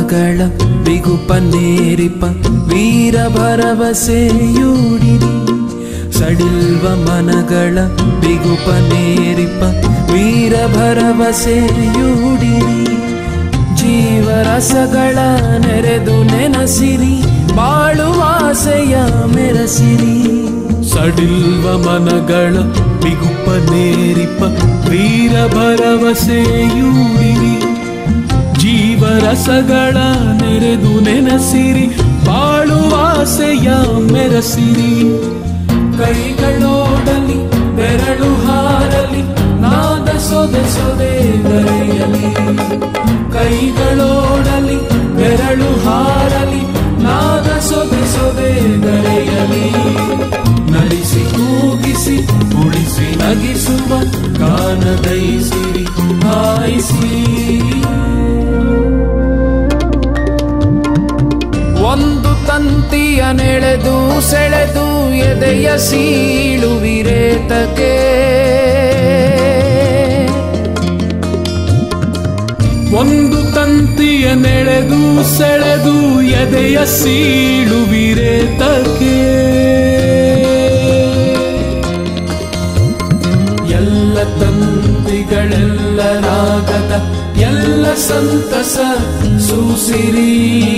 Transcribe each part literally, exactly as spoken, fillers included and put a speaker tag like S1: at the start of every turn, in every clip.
S1: ಮನಗಳ ಬಿಗುಪನೇರಿಪ ವೀರ ಭರವಸೆಯೂಡಿರಿ. ಸಡಿಲ್ವ ಮನಗಳ ಬಿಗುಪನೇರಿಪ ವೀರ ಭರವಸೆಯೂಡಿರಿ. ಜೀವರಸಗಳ ನೆರೆದು ನೆನಸಿರಿ, ಬಾಳುವಾಸೆಯ ಮೆರಸಿರಿ. ಸಡಿಲ್ವ ಮನಗಳ ಬಿಗುಪನೇರಿಪ ವೀರ ಭರವಸೆಯೂಡಿರಿ. ಜೀವರಸಗಳ ನೆರೆದು ನೆನಸಿರಿ, ಬಾಳುವಾಸೆಯ ಮೆರಸಿರಿ. ಕೈಗಳೋಡಲಿ ಬೆರಳು ಹಾರಲಿ, ನಾದ ಸೊದೆ ಸೊದೆ ಗರೆಯಲಿ. ಕೈಗಳೋಡಲಿ ಬೆರಳು ಹಾರಲಿ, ನಾದ ಸೊದೆ ಸೊದೆ ಗರೆಯಲಿ. ನಲಿಸಿ ಕೂಗಿಸಿ ಉಳಿಸಿ ನಗಿಸುವ ಗಾನದೈಸಿರಿ ಹಾಯಿಸಿ. ಒಂದು ತಂತಿಯ ನೆಳೆದು ಸೆಳೆದು ಎದೆಯ ಸೀಳುವಿರೇತಕ್ಕೆ. ಒಂದು ತಂತಿಯ ನೆಳೆದು ಸೆಳೆದು ಎದೆಯ ಸೀಳುವಿರೇತಕ್ಕೆ. ಎಲ್ಲ ತಂತಿಗಳೆಲ್ಲ ರಾಗದ ಎಲ್ಲ ಸಂತಸ ಸೂಸಿರಿ.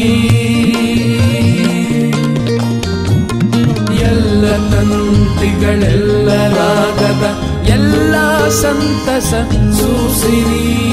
S1: ಎಲ್ಲ ತಂತಿಗಳೆಲ್ಲ ರಾಗದ ಎಲ್ಲ ಸಂತಸ ಸೂಸಿರಿ.